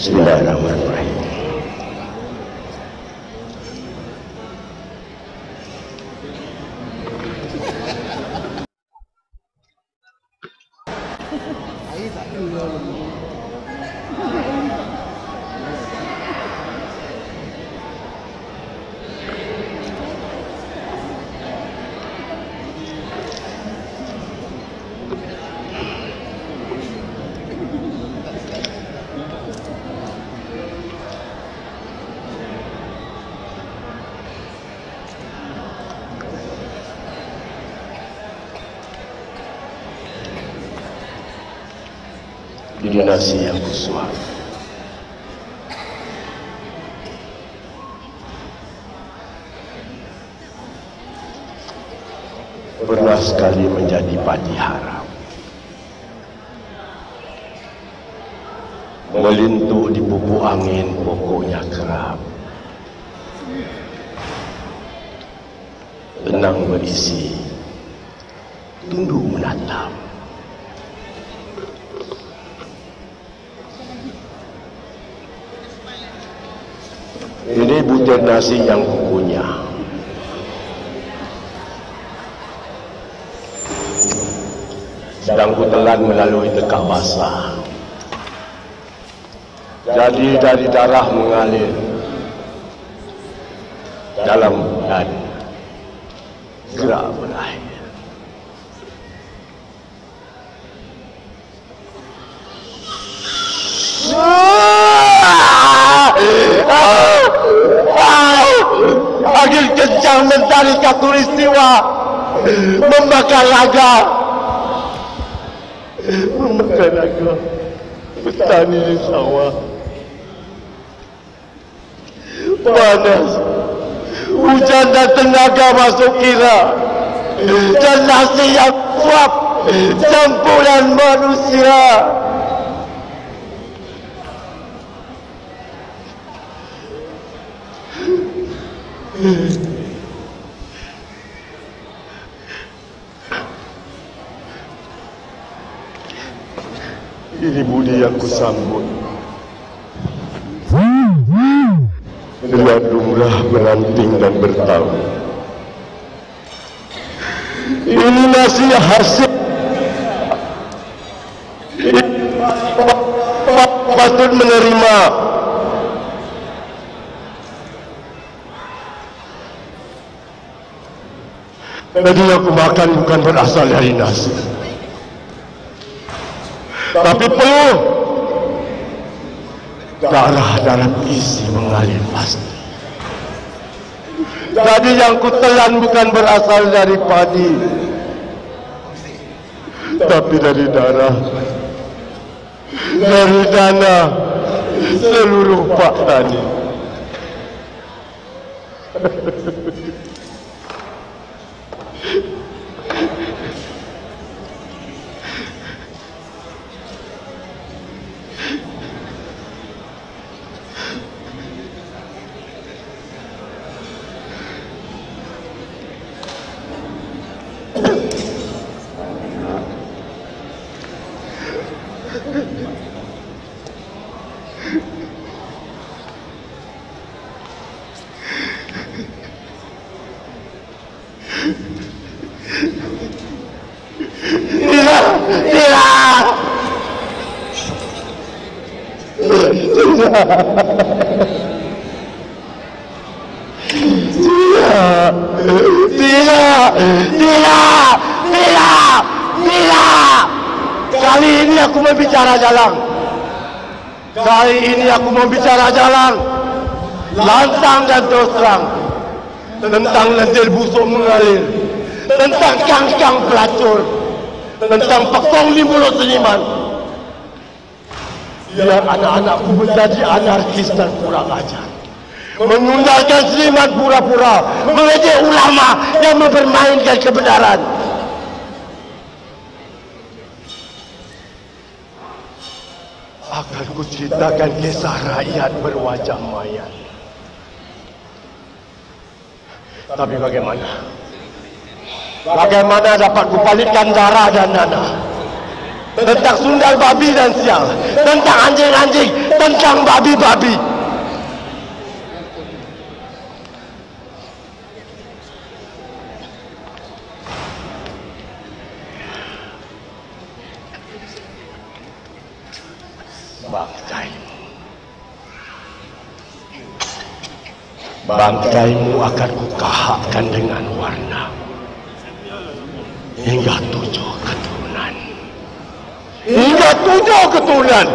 Bismillahirrahmanirrahim. Di nasi yang kusua, pernah sekali menjadi padi haram, melintuk di pupuk angin, pokoknya kerap, tenang berisi, tunduk menatap. Ini butir nasi yang kukunyah. Sedang ku telan melalui tekak basah. Jadi dari darah mengalir dalam dan gerak berakhir. Angin kencang mencari khatulistiwa, membakar raga, petani di sawah. Panas, hujan dan tenaga masuk kira, dan nasi yang suap, campuran manusia. Ini budi yang kusambut dengan lumrah menanting dan bertahu. Ini nasi hasil patut menerima. Jadi aku makan bukan berasal dari nasi, tapi penuh darah dalam isi mengalir pasti. Jadi yang kutelan bukan berasal dari padi, tapi dari darah, dari dana seluruh pak tani. Tidak. Kali ini aku membicara jalan. Kali ini aku membicara jalan, lantang dan terus terang, tentang lendir busuk mengalir, tentang kangkang pelacur, tentang pekong di mulut seniman. Biar anak-anakku menjadi anarkis dan kurang ajar, mengundangkan seniman pura-pura, mengejek ulama yang mempermainkan kebenaran. Akan kuceritakan kisah rakyat berwajah mayat. Tapi bagaimana? Bagaimana dapat kupalitkan darah dan nanah? Tentang sundal babi dan sial, tentang anjing-anjing, tentang babi-babi. Bangkaimu akan kukahakkan dengan warna hingga 7 keturunan. Hingga 7 keturunan.